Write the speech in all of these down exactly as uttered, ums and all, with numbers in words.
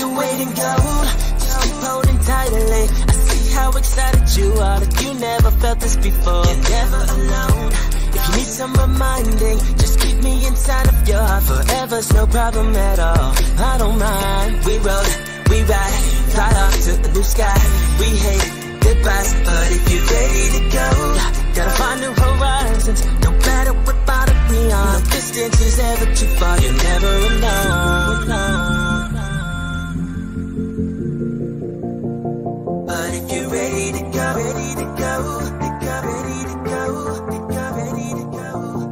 your weight in gold. Just keep holding tightly. I see how excited you are, that you never felt this before. You're never alone. If you need some reminding, just keep me inside of your heart. Forever's no problem at all. I don't mind. We roll, we ride, fly off to the blue sky. We hate goodbyes, but if you're ready to go, gotta find new horizons. No matter what bottom we on, no distance is ever too far. You're never alone. But if you're ready to go, ready to go, ready to go, ready to go.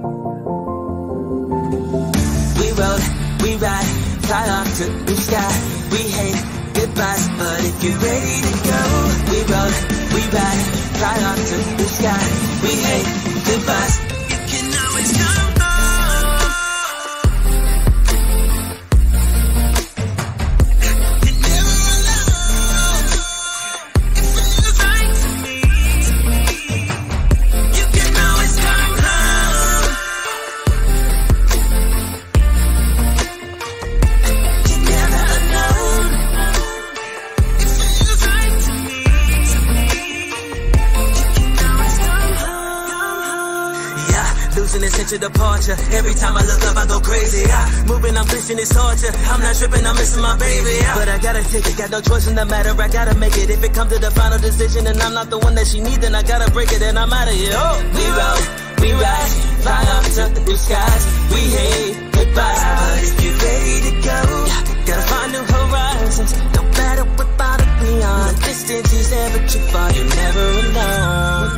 We roll, we ride, fly off to the blue sky. We hate goodbyes, but if you're ready to go, we roll, we ride, fly off to the blue sky. We hate goodbyes. You can always come home. You're never alone. It feels right to me. You can always come home. You're never alone. It feels right to me. Losing this into departure. Every time I look up, I go crazy. Yeah. Moving, I'm pushing this torture. I'm not tripping, I'm missing my baby. Yeah. But I gotta take it, got no choice in the matter. I gotta make it. If it comes to the final decision and I'm not the one that she needs, then I gotta break it and I'm out of here. Oh, we roll, we ride, fly up to the blue skies. We hate goodbyes, but if you're ready to go, gotta find new horizons. No matter what bottom we on, the distance is ever too far. You're never alone.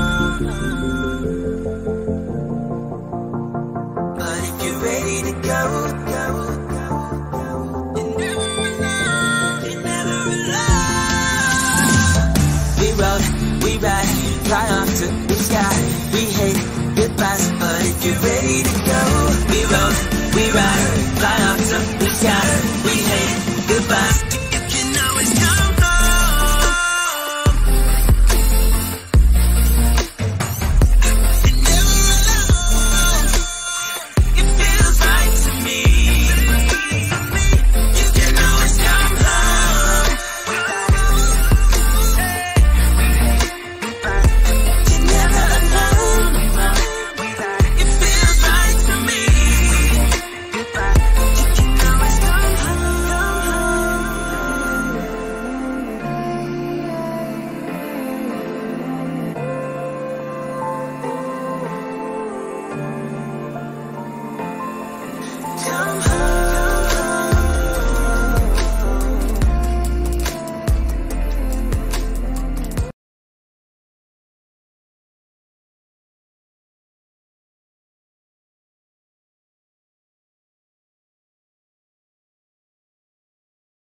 But if you're ready to go, go, go, go, you're never alone, you're never alone. We roll, we ride, fly off to the sky. We hate goodbyes, but if you're ready to go, we roll, we ride, fly off to the sky. We hate goodbyes. You can always come home. Come home.